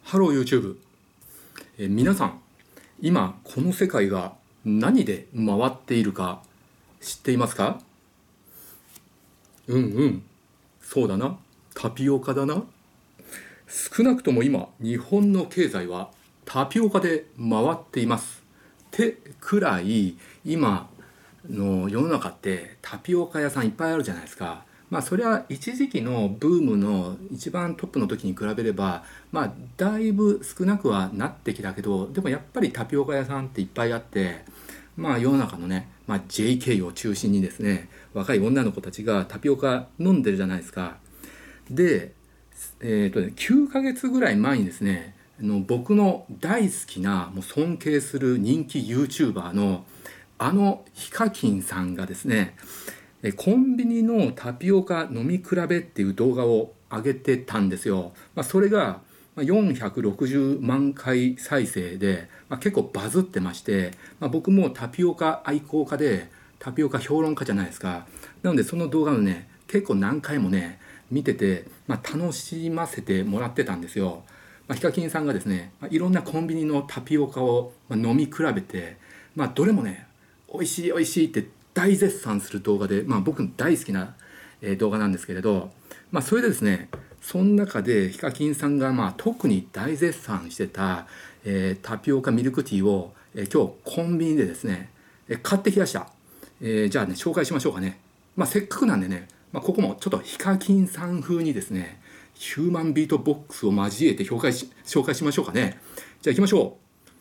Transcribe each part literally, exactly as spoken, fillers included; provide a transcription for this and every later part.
ハロー YouTube、えー皆さん、今この世界が何で回っているか知っていますか？うんうん、そうだな、タピオカだな。少なくとも今日本の経済はタピオカで回っていますってくらい、今の世の中ってタピオカ屋さんいっぱいあるじゃないですか。まあそれは一時期のブームの一番トップの時に比べれば、まあだいぶ少なくはなってきたけど、でもやっぱりタピオカ屋さんっていっぱいあって、まあ世の中のね、まあ、ジェーケー を中心にですね、若い女の子たちがタピオカ飲んでるじゃないですか。で、えーとね、きゅうかげつぐらい前にですね、あの僕の大好きな、もう尊敬する人気 YouTuber のあのヒカキンさんがですね、えコンビニのタピオカ飲み比べっていう動画を上げてたんですよ。まあ、それがまあよんひゃくろくじゅうまんかい再生で、まあ、結構バズってまして、まあ、僕もタピオカ愛好家でタピオカ評論家じゃないですか。なのでその動画をね、結構何回もね見てて、まあ、楽しませてもらってたんですよ。まあ、ヒカキンさんがですね、まあ、いろんなコンビニのタピオカをまあ飲み比べて、まあ、どれもね美味しい美味しいって大絶賛する動画で、まあ、僕の大好きな、えー動画なんですけれど、まあ、それでですね、その中でヒカキンさんがまあ特に大絶賛してた、えータピオカミルクティーを、えー今日コンビニでですね、えー買ってきました。えーじゃあね、紹介しましょうかね。まあ、せっかくなんでね、まあ、ここもちょっとヒカキンさん風にですね、ヒューマンビートボックスを交えて紹介し紹介しましょうかね。じゃあ行きましょ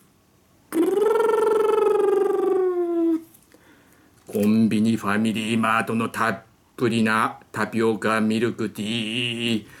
う。コンビニファミリーマートのたっぷりなタピオカミルクティー。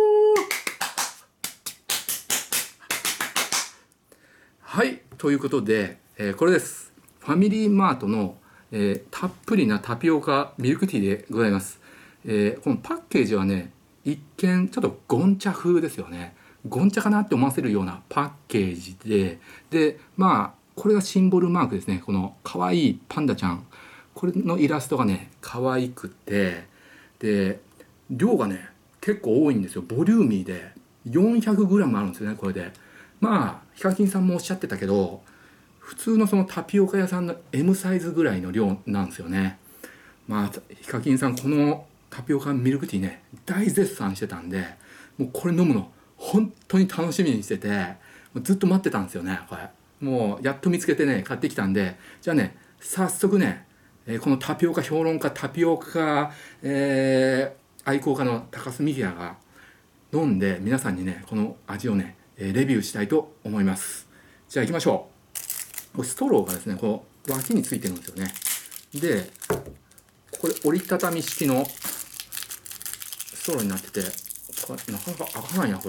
はい、ということで、えーこれです。ファミリーマートの、えーたっぷりなタピオカミルクティーでございます。えーこのパッケージはね、一見ちょっとゴンチャ風ですよね。ゴンチャかなって思わせるようなパッケージで、で、まあ、これがシンボルマークですね。この可愛いパンダちゃん。これのイラストがね、可愛くて、で、量がね、結構多いんですよ。ボリューミーで。よんひゃくグラムあるんですよね、これで。まあ、ヒカキンさんもおっしゃってたけど、普通のそのタピオカ屋さんの エム サイズぐらいの量なんですよね。まあ、ヒカキンさん、このタピオカミルクティーね、大絶賛してたんで、もうこれ飲むの、本当に楽しみにしてて、もうずっと待ってたんですよね、これ。もう、やっと見つけてね、買ってきたんで、じゃあね、早速ね、えーこのタピオカ評論家、タピオカ、えー愛好家の高須幹也が飲んで、皆さんにね、この味をね、えーレビューしたいと思います。じゃあ行きましょう。これストローがですね、こう脇についてるんですよね。で、これ折りたたみ式のストローになってて、これなかなか開かないな、これ。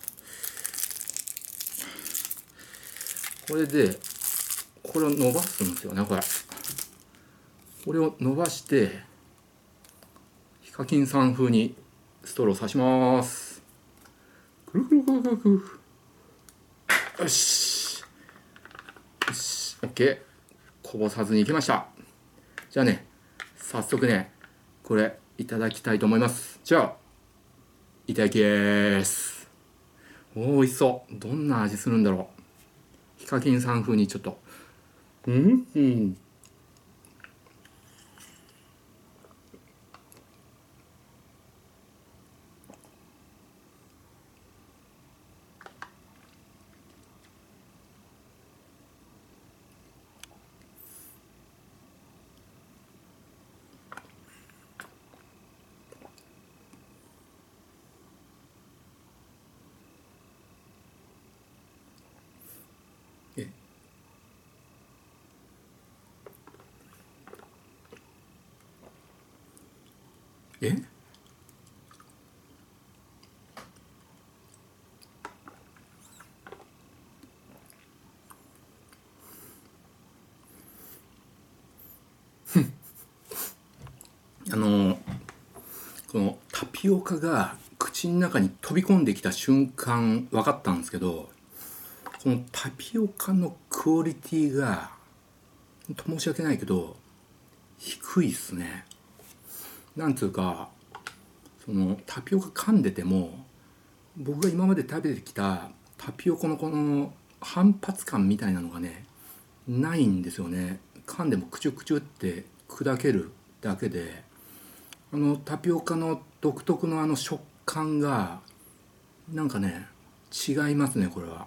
これで、これを伸ばすんですよね、これ。これを伸ばして、ヒカキンさん風にストロー刺します。くるくるくるくるくる。よし。よし。オッケー。こぼさずにいきました。じゃあね、早速ね、これいただきたいと思います。じゃあ、いただきます。おー、美味しそう。どんな味するんだろう。ヒカキンさん風にちょっと。うんうん。え、えあのこのタピオカが口の中に飛び込んできた瞬間分かったんですけど、このタピオカのクオリティが申し訳ないけど低いっすね。なんつうか、そのタピオカ噛んでても、僕が今まで食べてきたタピオカのこの反発感みたいなのがねないんですよね。噛んでもクチュクチュって砕けるだけで、あのタピオカの独特のあの食感がなんかね違いますね。これは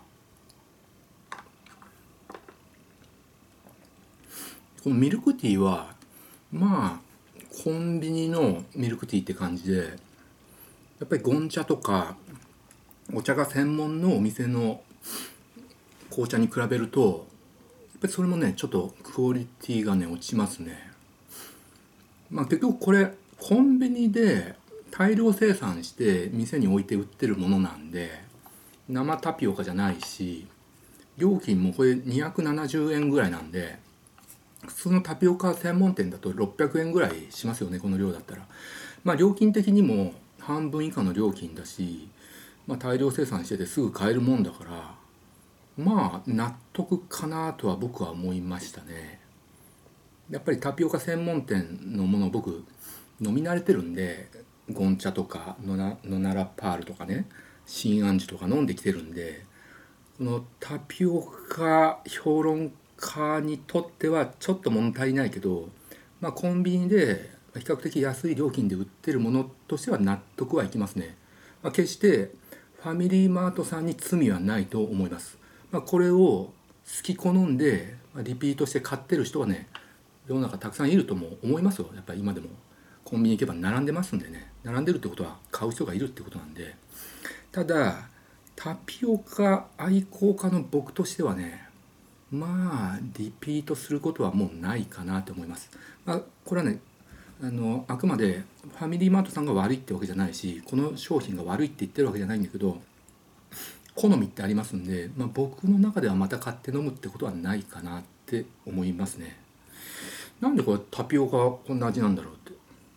このミルクティーはまあコンビニのミルクティーって感じで、やっぱりゴンチャとかお茶が専門のお店の紅茶に比べるとやっぱりそれもねちょっとクオリティがね落ちますね。まあ結局これコンビニで大量生産して店に置いて売ってるものなんで、生タピオカじゃないし、料金もこれにひゃくななじゅうえんぐらいなんで、普通のタピオカ専門店だとろっぴゃくえんぐらいしますよね、この量だったら。まあ料金的にも半分以下の料金だし、まあ、大量生産しててすぐ買えるもんだから、まあ納得かなとは僕は思いましたね。やっぱりタピオカ専門店のものを僕飲み慣れてるんで、ゴンチャとかノナノナラパールとかね、新安寺とか飲んできてるんで、このタピオカ評論家にとってはちょっと物足りないけど、まあ、コンビニで比較的安い料金で売ってるものとしては納得はいきますね。まあ、決してファミリーマートさんに罪はないと思います。まあ、これを好き好んでリピートして買ってる人はね世の中たくさんいるとも思いますよ。やっぱり今でもコンビニ行けば並んでますんでね、並んでるってことは買う人がいるってことなんで。ただタピオカ愛好家の僕としてはね、まあリピートすることはもうないかなと思います。まあ、これはねあのあくまでファミリーマートさんが悪いってわけじゃないし、この商品が悪いって言ってるわけじゃないんだけど、好みってありますんで、まあ、僕の中ではまた買って飲むってことはないかなって思いますね。なんでこれタピオカこんな味なんだろうって。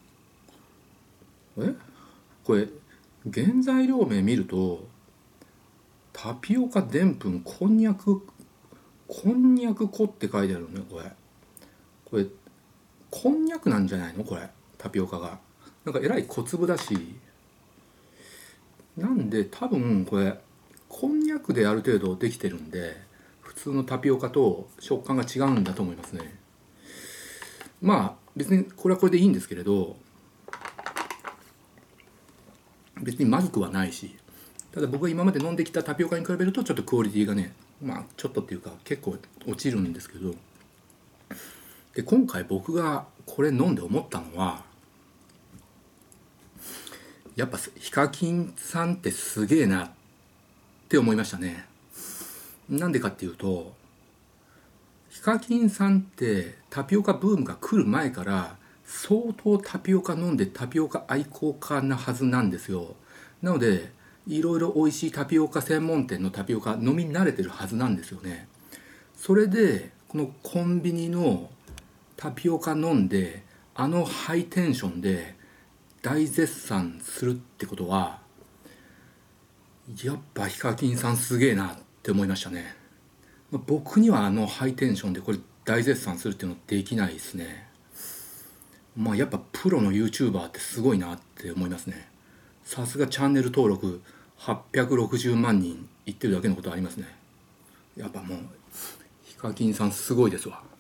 えこれ原材料名見るとタピオカでんぷんこんにゃくこんにゃく粉って書いてあるね。これこれこんにゃくなんじゃないのこれ。タピオカがなんかえらい小粒だし、なんで多分これこんにゃくである程度できてるんで、普通のタピオカと食感が違うんだと思いますね。まあ別にこれはこれでいいんですけれど、別にまずくはないし、ただ僕が今まで飲んできたタピオカに比べるとちょっとクオリティがね、まあちょっとっていうか結構落ちるんですけど、で今回僕がこれ飲んで思ったのは、やっぱヒカキンさんってすげえなって思いましたね。なんでかっていうと、ヒカキンさんってタピオカブームが来る前から相当タピオカ飲んでタピオカ愛好家なはずなんですよ。なのでいろいろ美味しいタピオカ専門店のタピオカ飲み慣れてるはずなんですよね。それでこのコンビニのタピオカ飲んであのハイテンションで大絶賛するってことは、やっぱヒカキンさんすげえなって思いましたね。僕にはあのハイテンションでこれ大絶賛するっていうのできないですね。まあやっぱプロの YouTuber ってすごいなって思いますね。さすがチャンネル登録はっぴゃくろくじゅうまんにんいってるだけのことありますね。やっぱもうヒカキンさんすごいですわ。